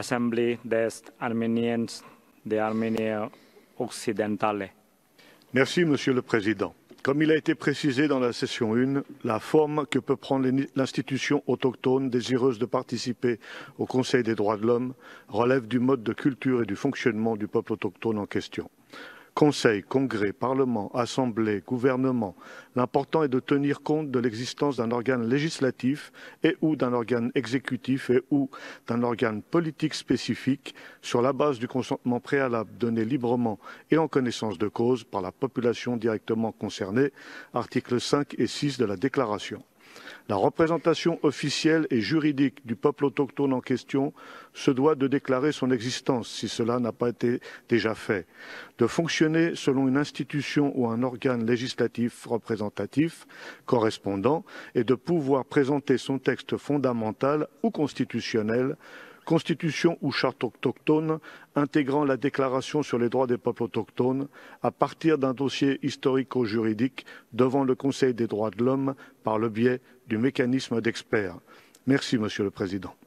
Assemblée des Arméniens de Arménie occidentale. Merci, Monsieur le Président. Comme il a été précisé dans la session 1, la forme que peut prendre l'institution autochtone désireuse de participer au Conseil des droits de l'homme relève du mode de culture et du fonctionnement du peuple autochtone en question. Conseil, congrès, parlement, assemblée, gouvernement, l'important est de tenir compte de l'existence d'un organe législatif et ou d'un organe exécutif et ou d'un organe politique spécifique sur la base du consentement préalable donné librement et en connaissance de cause par la population directement concernée, articles 5 et 6 de la Déclaration. La représentation officielle et juridique du peuple autochtone en question se doit de déclarer son existence, si cela n'a pas été déjà fait, de fonctionner selon une institution ou un organe législatif représentatif correspondant et de pouvoir présenter son texte fondamental ou constitutionnel, Constitution ou charte autochtone intégrant la Déclaration sur les droits des peuples autochtones à partir d'un dossier historico-juridique devant le Conseil des droits de l'homme par le biais du mécanisme d'experts. Merci, Monsieur le Président.